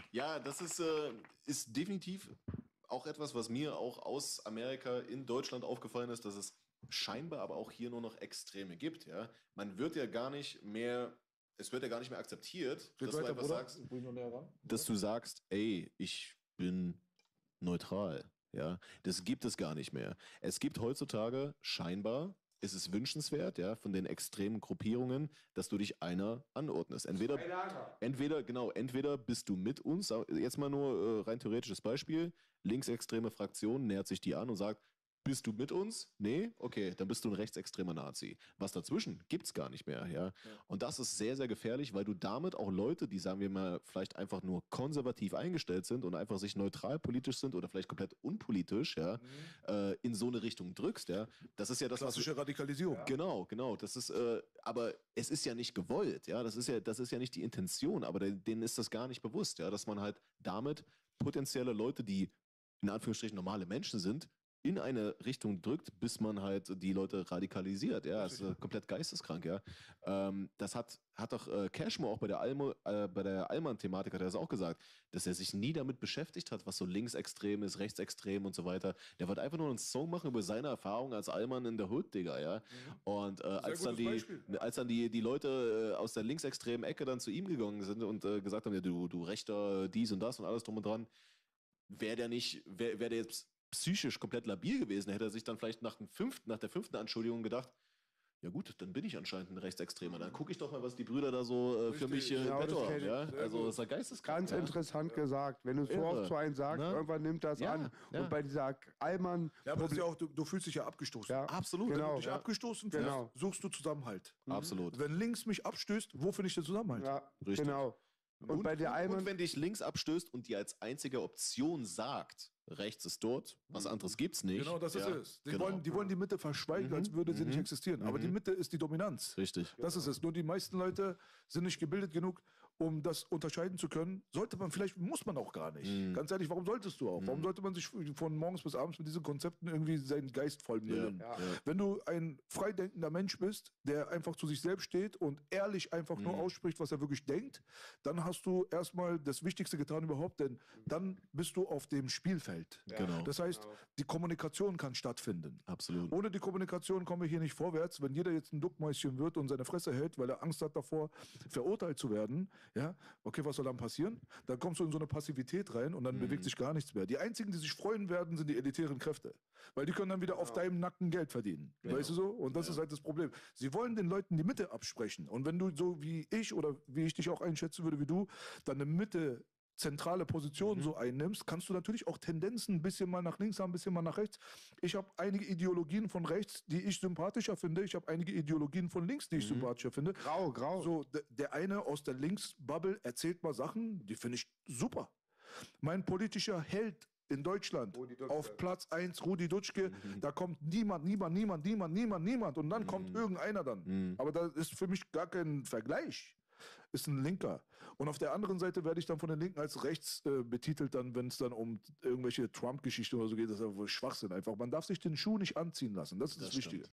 Ja, das ist definitiv auch etwas, was mir auch aus Amerika in Deutschland aufgefallen ist, dass es scheinbar aber auch hier nur noch Extreme gibt, ja. Man wird ja gar nicht mehr, es wird ja gar nicht mehr akzeptiert, Red dass du weiter, einfach Bruder. sagst, Ich bring noch näher ran. dass du sagst, ey, ich bin neutral. Ja, das gibt es gar nicht mehr. Es gibt heutzutage scheinbar, ist es wünschenswert, ja, von den extremen Gruppierungen, dass du dich einer anordnest. Entweder bist du mit uns, jetzt mal nur rein theoretisches Beispiel, linksextreme Fraktion nähert sich die an und sagt, bist du mit uns? Nee? Okay, dann bist du ein rechtsextremer Nazi. Was dazwischen gibt's gar nicht mehr, ja. Und das ist sehr, sehr gefährlich, weil du damit auch Leute, die, sagen wir mal, vielleicht einfach nur konservativ eingestellt sind und einfach sich neutral politisch sind oder vielleicht komplett unpolitisch, ja, in so eine Richtung drückst, ja. Das ist ja das, Klassische Radikalisierung. Genau. Das ist, aber es ist ja nicht gewollt, ja. Das ist ja nicht die Intention, aber denen ist das gar nicht bewusst, ja, dass man halt damit potenzielle Leute, die in Anführungsstrichen normale Menschen sind, in eine Richtung drückt, bis man halt die Leute radikalisiert. Ja, ist komplett geisteskrank, ja. Das hat doch Cashmore auch bei der Allmann-Thematik hat er das auch gesagt, dass er sich nie damit beschäftigt hat, was so linksextrem ist, rechtsextrem und so weiter. Der wollte einfach nur einen Song machen über seine Erfahrung als Allmann in der Hood, Digga, ja. Und als dann die Leute aus der linksextremen Ecke dann zu ihm gegangen sind und gesagt haben, ja, du Rechter, dies und das und alles drum und dran, wäre der jetzt psychisch komplett labil gewesen, hätte er sich dann vielleicht nach der fünften Anschuldigung gedacht, ja gut, dann bin ich anscheinend ein Rechtsextremer. Dann gucke ich doch mal, was die Brüder da so für mich im Genau, Petto das haben. Ja? kenn ich. Also das ist ja geisteskrank. Ganz interessant gesagt. Wenn du es so Irre. oft zu einem sagst, Ne? irgendwann nimmt das Ja, an. ja. Und bei dieser Allmann. Ja, aber das ist ja auch, du fühlst dich ja abgestoßen. Ja, Absolut. Wenn genau. du dich abgestoßen fühlst, Genau. suchst du Zusammenhalt. Absolut. Wenn links mich abstößt, wo finde ich den Zusammenhalt? Ja, Richtig. genau. Und bei der Allmann. Und wenn dich links abstößt und dir als einzige Option sagt, rechts ist dort, was anderes gibt's nicht. Genau, das ist ja, es. Die, genau. wollen die Mitte verschweigen, als würde sie nicht existieren. Aber die Mitte ist die Dominanz. Richtig. Das ist es. Nur die meisten Leute sind nicht gebildet genug, um das unterscheiden zu können. Muss man auch gar nicht. Ganz ehrlich, warum solltest du auch? Warum sollte man sich von morgens bis abends mit diesen Konzepten irgendwie seinen Geist vollmüllen? Ja. Wenn du ein freidenkender Mensch bist, der einfach zu sich selbst steht und ehrlich einfach nur ausspricht, was er wirklich denkt, dann hast du erstmal das Wichtigste getan überhaupt, denn dann bist du auf dem Spielfeld. Genau. Das heißt, die Kommunikation kann stattfinden. Absolut. Ohne die Kommunikation kommen wir hier nicht vorwärts. Wenn jeder jetzt ein Duckmäuschen wird und seine Fresse hält, weil er Angst hat davor, verurteilt zu werden, ja, okay, was soll dann passieren? Dann kommst du in so eine Passivität rein und dann bewegt sich gar nichts mehr. Die einzigen, die sich freuen werden, sind die elitären Kräfte. Weil die können dann wieder auf deinem Nacken Geld verdienen. Weißt du so? Und das ist halt das Problem. Sie wollen den Leuten die Mitte absprechen. Und wenn du so wie ich oder wie ich dich auch einschätzen würde wie du, dann eine Mitte zentrale Position so einnimmst, kannst du natürlich auch Tendenzen ein bisschen mal nach links haben, ein bisschen mal nach rechts. Ich habe einige Ideologien von rechts, die ich sympathischer finde. Ich habe einige Ideologien von links, die ich sympathischer finde. Grau. So, der eine aus der Linksbubble erzählt mal Sachen, die finde ich super. Mein politischer Held in Deutschland auf Platz 1, Rudi Dutschke, da kommt niemand. Und dann kommt irgendeiner dann. Aber da ist für mich gar kein Vergleich. Ist ein Linker. Und auf der anderen Seite werde ich dann von den Linken als rechts betitelt, dann, wenn es dann um irgendwelche Trump-Geschichten oder so geht. Das ist ja wohl Schwachsinn einfach. Man darf sich den Schuh nicht anziehen lassen. Das ist das Wichtige.